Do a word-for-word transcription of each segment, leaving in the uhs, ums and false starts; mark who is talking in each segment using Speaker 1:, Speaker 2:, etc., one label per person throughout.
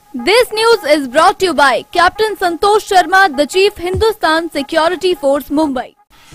Speaker 1: This news is brought to you by Captain Santosh Sharma, the Chief Hindustan Security Force, Mumbai.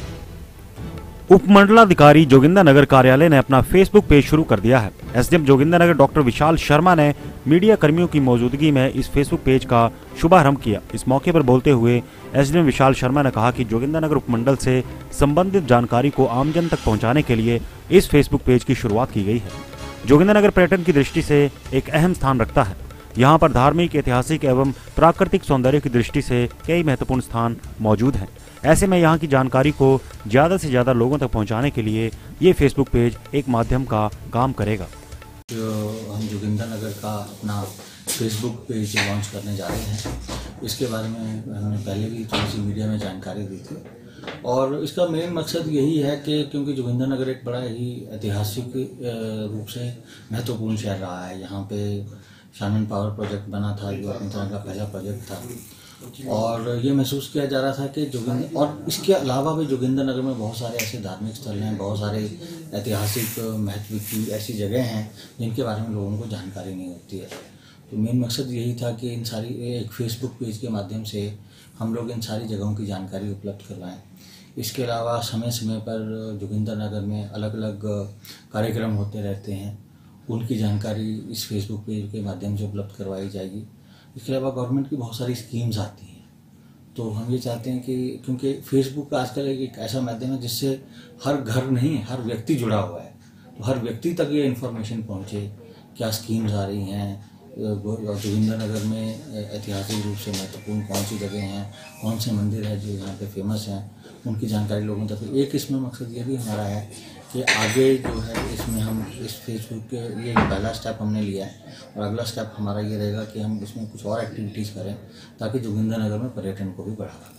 Speaker 2: उपमंडलाधिकारी Jogindernagar कार्यालय ने अपना Facebook page शुरू कर दिया है। एसडीएम जोगिंदरनगर डॉक्टर विशाल शर्मा ने मीडिया कर्मियों की मौजूदगी में इस फेसबुक पेज का शुभारंभ किया। इस मौके पर बोलते हुए एसडीएम विशाल शर्मा ने कहा कि जोगिंदरनगर उपमंडल से संबंधित जानकारी को आमजन तक पहुंचाने के लिए इस फेसबुक पेज की शुरुआत की गई है। जोगिंदरनगर पर्यटन की दृष्टि से एक अहम स्थान रखता है। यहाँ पर धार्मिक, ऐतिहासिक एवं प्राकृतिक सौंदर्य की दृष्टि से कई महत्वपूर्ण स्थान मौजूद हैं। ऐसे में यहाँ की जानकारी को ज़्यादा से ज़्यादा लोगों तक पहुँचाने के लिए ये फेसबुक पेज एक माध्यम का काम करेगा।
Speaker 3: जो हम जोगिंदरनगर का अपना फेसबुक पेज लॉन्च करने जा रहे हैं, इसके बारे में हमने पहले भी थोड़ी सी मीडिया में जानकारी दी थी और इसका मेन मकसद यही है कि क्योंकि जोगिंदरनगर एक बड़ा ही ऐतिहासिक रूप से महत्वपूर्ण शहर रहा है। यहाँ पे शानन पावर प्रोजेक्ट बना था, जो अपनी तरह का पहला प्रोजेक्ट था और ये महसूस किया जा रहा था कि जोगिंदर और इसके अलावा भी जोगिंदरनगर में बहुत सारे ऐसे धार्मिक स्थल हैं, बहुत सारे ऐतिहासिक महत्व की ऐसी जगह हैं जिनके बारे में लोगों को जानकारी नहीं होती है। तो मेन मकसद यही था कि इन सारी एक फेसबुक पेज के माध्यम से हम लोग इन सारी जगहों की जानकारी उपलब्ध करवाएं। इसके अलावा समय समय पर जोगिंदरनगर में अलग अलग कार्यक्रम होते रहते हैं, उनकी जानकारी इस फेसबुक पेज के माध्यम से उपलब्ध करवाई जाएगी। इसके अलावा गवर्नमेंट की बहुत सारी स्कीम्स आती हैं, तो हम ये चाहते हैं कि क्योंकि फेसबुक आजकल एक ऐसा माध्यम है जिससे हर घर नहीं हर व्यक्ति जुड़ा हुआ है, तो हर व्यक्ति तक ये इन्फॉर्मेशन पहुँचे, क्या स्कीम्स आ रही हैं, जोगिंदरनगर में ऐतिहासिक रूप से महत्वपूर्ण कौन सी जगह हैं, कौन से मंदिर हैं जो यहाँ पे फेमस हैं, उनकी जानकारी लोगों तक। एक इसमें मकसद ये भी हमारा है कि आगे जो है इसमें हम इस फेसबुक के ये पहला स्टेप हमने लिया है और अगला स्टेप हमारा ये रहेगा कि हम इसमें कुछ और एक्टिविटीज़ करें ताकि जोगिंदरनगर में पर्यटन को भी बढ़ावा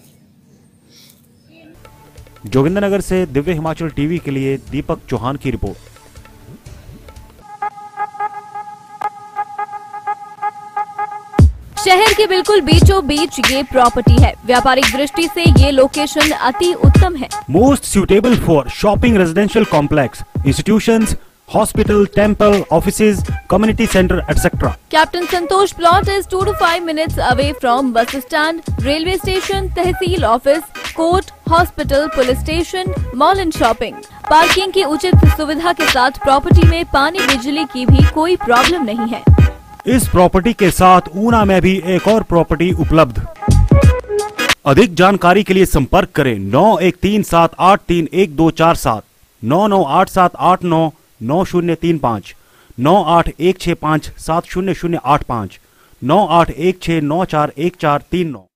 Speaker 3: दें।
Speaker 2: जोगिंदरनगर से दिव्य हिमाचल टीवी के लिए दीपक चौहान की रिपोर्ट।
Speaker 1: शहर के बिल्कुल बीचों बीच ये प्रॉपर्टी है। व्यापारिक दृष्टि से ये लोकेशन अति उत्तम है।
Speaker 2: Most suitable for shopping, residential complex, institutions, hospital, temple, offices, community centre etcetera.
Speaker 1: Captain Santosh plot is two to five minutes away from bus stand, railway station, tehsil office, court, hospital, police station, mall and shopping. Parking की उचित सुविधा के साथ property में पानी बिजली की भी कोई प्रॉब्लम नहीं है।
Speaker 2: इस प्रॉपर्टी के साथ ऊना में भी एक और प्रॉपर्टी उपलब्ध। अधिक जानकारी के लिए संपर्क करें नौ एक तीन सात आठ तीन एक दो चार सात, नौ नौ आठ सात आठ नौ नौ शून्य तीन पाँच, नौ आठ एक छः पाँच सात शून्य शून्य आठ पाँच, नौ आठ एक छः नौ चार एक चार तीन नौ।